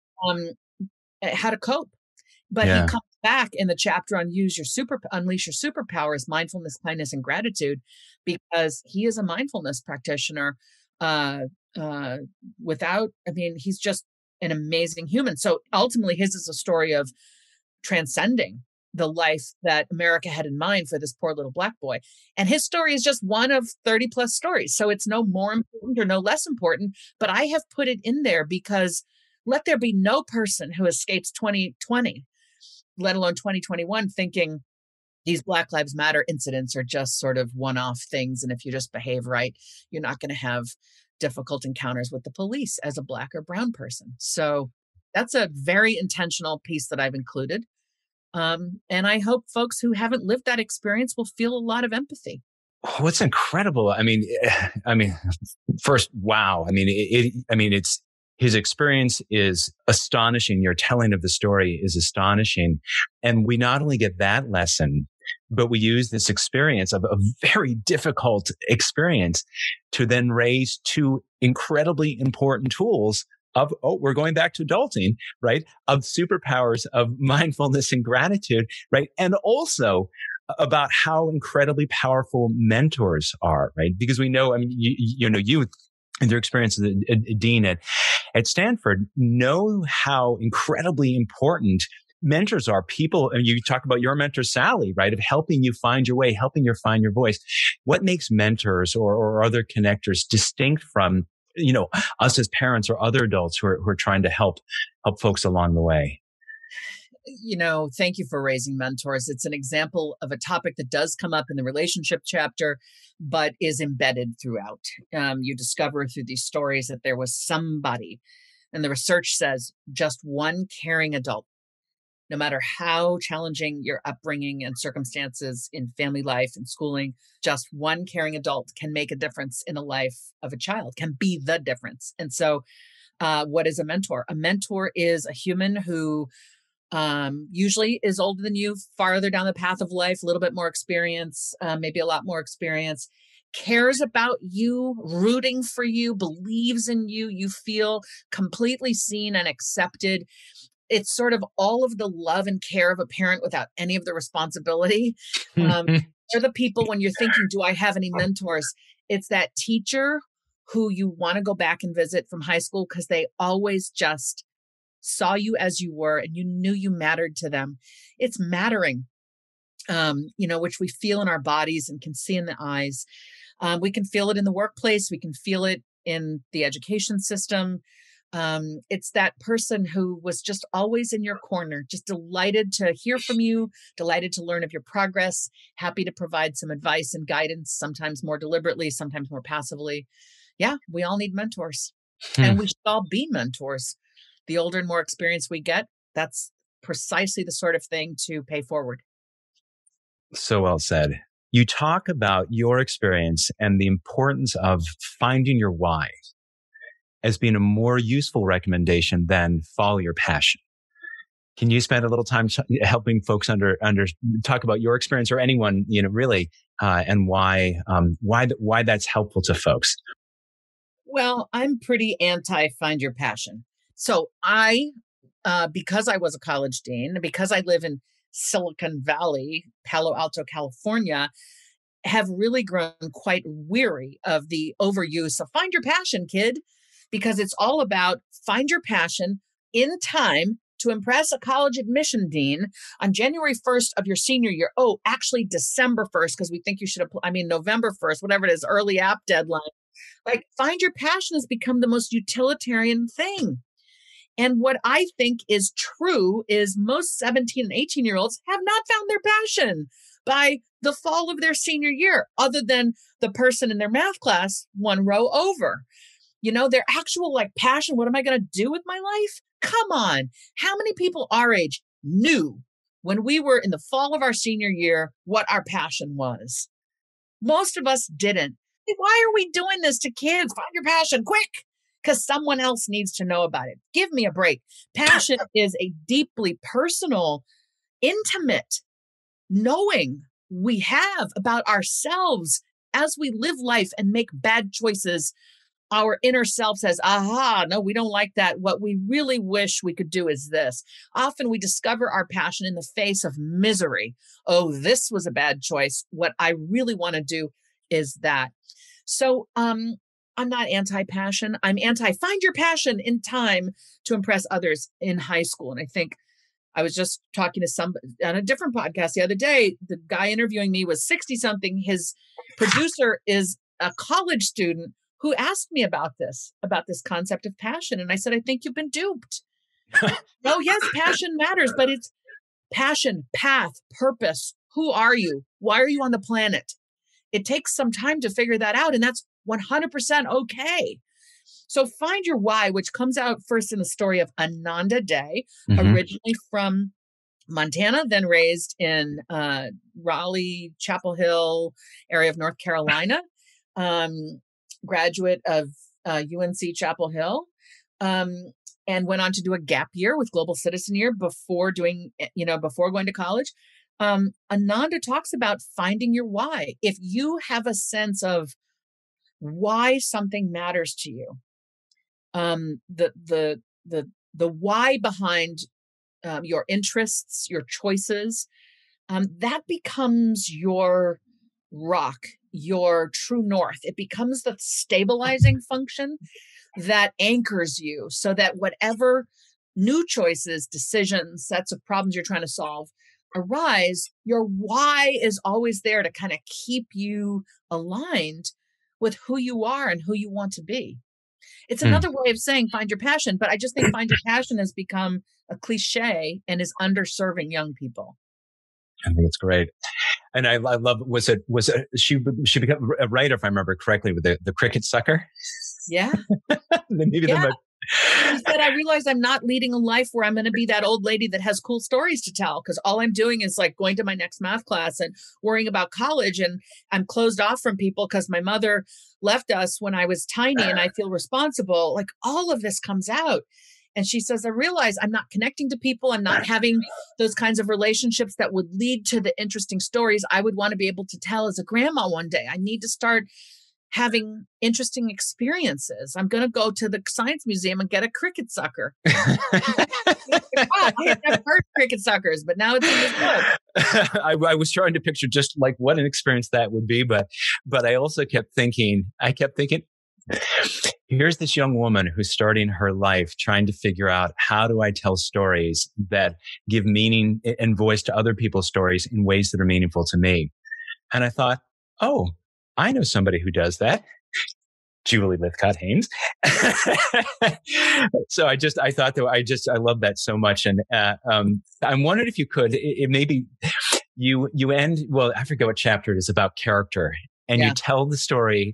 um uh, how to cope, but Yeah. he comes back in the chapter on use your super unleash your superpowers, mindfulness, kindness, and gratitude, because he is a mindfulness practitioner uh uh without I mean he's just an amazing human. So ultimately his is a story of transcending the life that America had in mind for this poor little Black boy. And his story is just one of thirty plus stories. So it's no more important or no less important, but I have put it in there because let there be no person who escapes twenty twenty, let alone twenty twenty-one, thinking these Black Lives Matter incidents are just sort of one-off things. And if you just behave right, you're not going to have difficult encounters with the police as a Black or brown person. So that's a very intentional piece that I've included. Um, and I hope folks who haven't lived that experience will feel a lot of empathy. Oh, it's incredible. I mean, I mean, first, wow. I mean, it, it, I mean, it's, his experience is astonishing. Your telling of the story is astonishing. And we not only get that lesson, but we use this experience of a very difficult experience to then raise two incredibly important tools of, oh, we're going back to adulting, right? Of superpowers of mindfulness and gratitude, right? And also about how incredibly powerful mentors are, right? Because we know, I mean, you, you know, you and your experience as a, a dean at, at Stanford know how incredibly important mentors are. People, and you talk about your mentor, Sally, right? Of helping you find your way, helping you find your voice. What makes mentors or, or other connectors distinct from, you know, us as parents or other adults who are, who are trying to help, help folks along the way? You know, thank you for raising mentors. It's an example of a topic that does come up in the relationship chapter, but is embedded throughout. Um, you discover through these stories that there was somebody, and the research says just one caring adult, no matter how challenging your upbringing and circumstances in family life and schooling, just one caring adult can make a difference in the life of a child, can be the difference. And so uh, what is a mentor? A mentor is a human who um, usually is older than you, farther down the path of life, a little bit more experience, uh, maybe a lot more experience, cares about you, rooting for you, believes in you, you feel completely seen and accepted. It's sort of all of the love and care of a parent without any of the responsibility. Um, they're the people when you're thinking, do I have any mentors? It's that teacher who you want to go back and visit from high school because they always just saw you as you were and you knew you mattered to them. It's mattering, um, you know, which we feel in our bodies and can see in the eyes. Um, we can feel it in the workplace. We can feel it in the education system. Um, it's that person who was just always in your corner, just delighted to hear from you, delighted to learn of your progress, happy to provide some advice and guidance, sometimes more deliberately, sometimes more passively. Yeah, we all need mentors. Hmm. And we should all be mentors. the older and more experience we get, that's precisely the sort of thing to pay forward. So well said. You talk about your experience and the importance of finding your why as being a more useful recommendation than follow your passion. Can you spend a little time helping folks under under talk about your experience, or anyone, you know, really, uh, and why um, why th- why that's helpful to folks? Well, I'm pretty anti find your passion. So I, uh, because I was a college dean, because I live in Silicon Valley, Palo Alto, California, have really grown quite weary of the overuse of find your passion, kid, because it's all about find your passion in time to impress a college admission dean on January first of your senior year. Oh, actually December first, because we think you should apply, I mean, November first, whatever it is, early app deadline. Like, find your passion has become the most utilitarian thing. And what I think is true is most seventeen and eighteen year olds have not found their passion by the fall of their senior year, other than the person in their math class one row over. You know, their actual like passion, what am I going to do with my life? Come on. How many people our age knew when we were in the fall of our senior year what our passion was? Most of us didn't. Why are we doing this to kids? Find your passion quick, because someone else needs to know about it. Give me a break. Passion is a deeply personal, intimate knowing we have about ourselves as we live life and make bad choices. Our inner self says, aha, no, we don't like that. What we really wish we could do is this. Often we discover our passion in the face of misery. Oh, this was a bad choice. What I really want to do is that. So um, I'm not anti-passion. I'm anti-find your passion in time to impress others in high school. And I think I was just talking to somebody on a different podcast the other day. The guy interviewing me was sixty something. His producer is a college student who asked me about this, about this concept of passion. And I said, I think you've been duped. Oh, yes, passion matters, but it's passion, path, purpose. Who are you? Why are you on the planet? It takes some time to figure that out, and that's one hundred percent okay. So find your why, which comes out first in the story of Ananda Day, mm-hmm. originally from Montana, then raised in uh, Raleigh, Chapel Hill area of North Carolina. Um, graduate of uh, U N C Chapel Hill, um, and went on to do a gap year with Global Citizen Year before doing, you know, before going to college. Um, Ananda talks about finding your why. If you have a sense of why something matters to you, um, the the the the why behind um, your interests, your choices, um, that becomes your rock, your true north. It becomes the stabilizing function that anchors you so that whatever new choices, decisions, sets of problems you're trying to solve arise, your why is always there to kind of keep you aligned with who you are and who you want to be. It's another mm. way of saying find your passion, but I just think find your passion has become a cliche and is underserving young people. I think it's great. And I, I love, was it, was it, she, she became a writer, if I remember correctly, with the, the cricket sucker? Yeah. Maybe yeah. the, She said, I realized I'm not leading a life where I'm going to be that old lady that has cool stories to tell, because all I'm doing is like going to my next math class and worrying about college. And I'm closed off from people because my mother left us when I was tiny and I feel responsible. Like all of this comes out. And she says, I realize I'm not connecting to people. I'm not having those kinds of relationships that would lead to the interesting stories I would want to be able to tell as a grandma one day. I need to start having interesting experiences. I'm going to go to the science museum and get a cricket sucker. I've heard cricket suckers, but now it's in this book. I, I was trying to picture just like what an experience that would be, but but I also kept thinking, I kept thinking, here's this young woman who's starting her life trying to figure out, how do I tell stories that give meaning and voice to other people's stories in ways that are meaningful to me? And I thought, oh, I know somebody who does that. Julie Lythcott-Haims. So I just, I thought that I just, I love that so much. And uh, um, I'm wondering if you could, it, it maybe you, you end, well, I forget what chapter it is about character, and yeah. you tell the story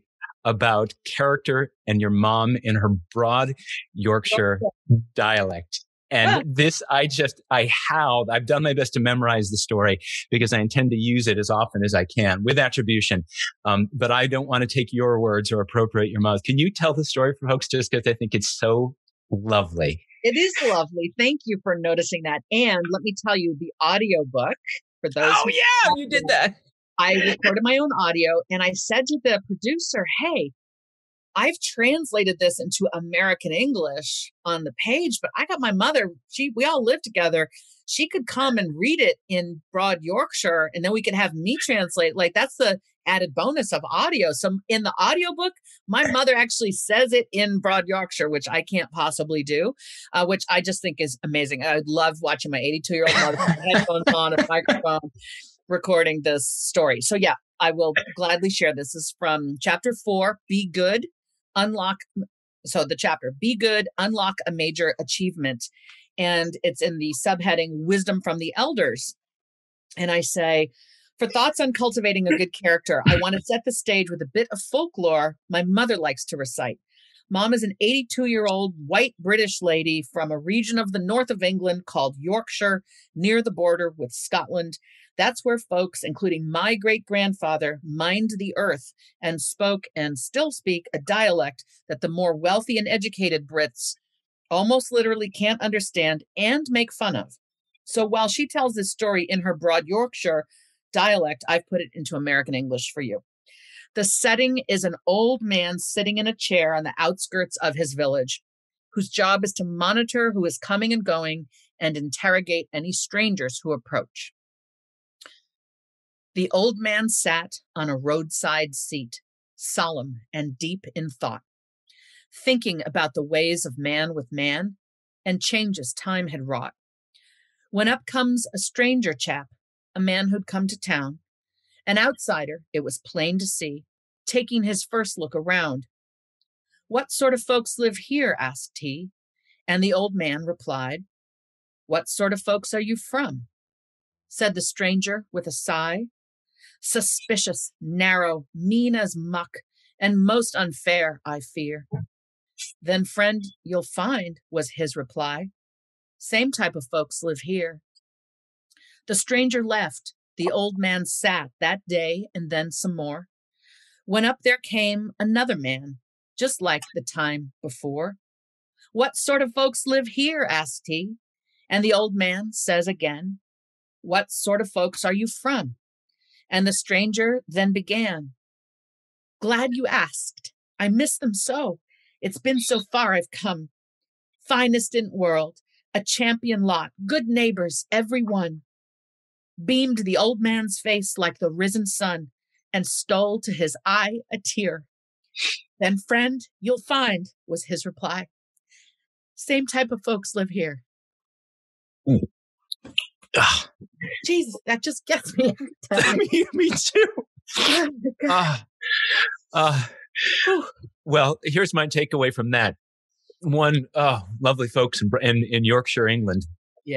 about character and your mom in her broad Yorkshire dialect. And this, I just, I howled. I've done my best to memorize the story because I intend to use it as often as I can with attribution. Um, but I don't want to take your words or appropriate your mouth. Can you tell the story for folks just because I think it's so lovely? It is lovely. Thank you for noticing that. And let me tell you, the audiobook, for those Oh, yeah, you did that. I recorded my own audio and I said to the producer, hey, I've translated this into American English on the page, but I got my mother, she, we all live together. She could come and read it in broad Yorkshire and then we could have me translate. Like that's the added bonus of audio. So in the audiobook, my mother actually says it in broad Yorkshire, which I can't possibly do, uh, which I just think is amazing. I love watching my eighty-two year old mother with headphones on, a microphone, recording this story. So yeah, I will gladly share. This is from chapter four, Be Good, Unlock. So the chapter, Be Good, Unlock a Major Achievement. And it's in the subheading, Wisdom from the Elders. And I say, for thoughts on cultivating a good character, I want to set the stage with a bit of folklore my mother likes to recite. Mom is an eighty-two year old white British lady from a region of the north of England called Yorkshire, near the border with Scotland. That's where folks, including my great-grandfather, mined the earth and spoke and still speak a dialect that the more wealthy and educated Brits almost literally can't understand and make fun of. So while she tells this story in her broad Yorkshire dialect, I've put it into American English for you. The setting is an old man sitting in a chair on the outskirts of his village, whose job is to monitor who is coming and going and interrogate any strangers who approach. The old man sat on a roadside seat, solemn and deep in thought, thinking about the ways of man with man and changes time had wrought. When up comes a stranger chap, a man who'd come to town, an outsider, it was plain to see, taking his first look around. What sort of folks live here? Asked he, and the old man replied, What sort of folks are you from? Said the stranger with a sigh. Suspicious, narrow, mean as muck, and most unfair, I fear. Then, friend, you'll find, was his reply. Same type of folks live here. The stranger left. The old man sat that day and then some more. When up there came another man, just like the time before. What sort of folks live here? Asked he. And the old man says again, What sort of folks are you from? And the stranger then began, Glad you asked. I miss them so. It's been so far I've come. Finest in world, a champion lot, good neighbors, every one. Beamed the old man's face like the risen sun and stole to his eye a tear. Then, friend, you'll find, was his reply. Same type of folks live here. Mm. Ah. Jesus, that just gets me. me, me too. uh, uh, well, here's my takeaway from that. One, oh, lovely folks in, in, in Yorkshire, England. Yeah.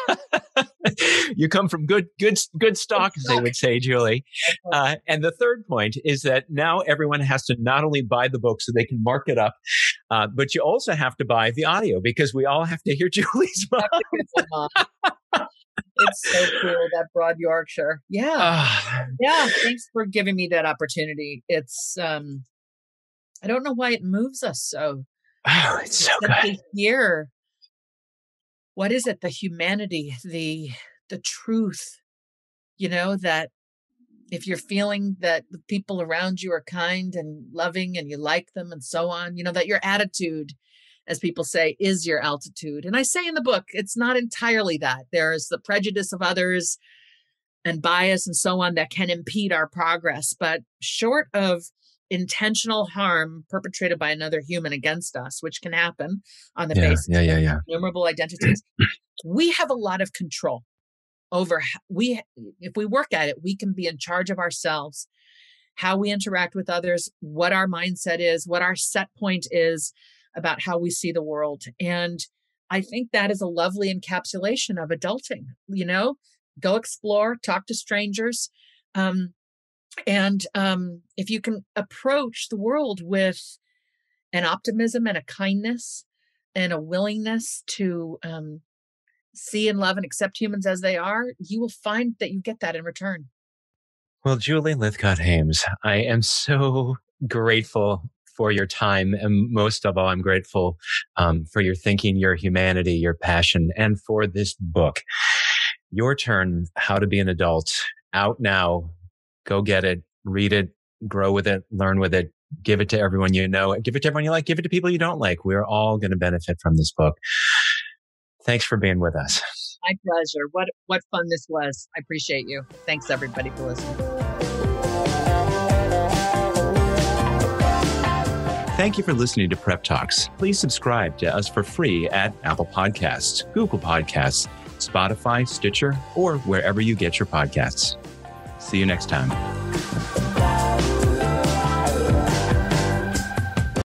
You come from good, good, good stock, as they would say, Julie. Uh, and the third point is that now everyone has to not only buy the book so they can mark it up, uh, but you also have to buy the audio because we all have to hear Julie's mom. It's so cool, that broad Yorkshire. Yeah. Uh, yeah. Thanks for giving me that opportunity. It's, um, I don't know why it moves us so. Oh, it's so good. Here. What is it? The humanity, the, the truth, you know, that if you're feeling that the people around you are kind and loving and you like them and so on, you know, that your attitude, as people say, is your altitude. And I say in the book, it's not entirely that. There's the prejudice of others and bias and so on that can impede our progress. But short of intentional harm perpetrated by another human against us, which can happen on the yeah, basis yeah, yeah, yeah. of innumerable identities, we have a lot of control over we if we work at it, we can be in charge of ourselves, how we interact with others, what our mindset is, what our set point is about how we see the world. And I think that is a lovely encapsulation of adulting. You know, go explore, talk to strangers. Um, And um, if you can approach the world with an optimism and a kindness and a willingness to um, see and love and accept humans as they are, you will find that you get that in return. Well, Julie Lythcott-Haims, I am so grateful for your time. And most of all, I'm grateful um, for your thinking, your humanity, your passion, and for this book. Your Turn, How to Be an Adult, out now. Go get it, read it, grow with it, learn with it, give it to everyone you know, give it to everyone you like, give it to people you don't like. We're all going to benefit from this book. Thanks for being with us. My pleasure. What what fun this was. I appreciate you. Thanks, everybody, for listening. Thank you for listening to Prep Talks. Please subscribe to us for free at Apple Podcasts, Google Podcasts, Spotify, Stitcher, or wherever you get your podcasts. See you next time.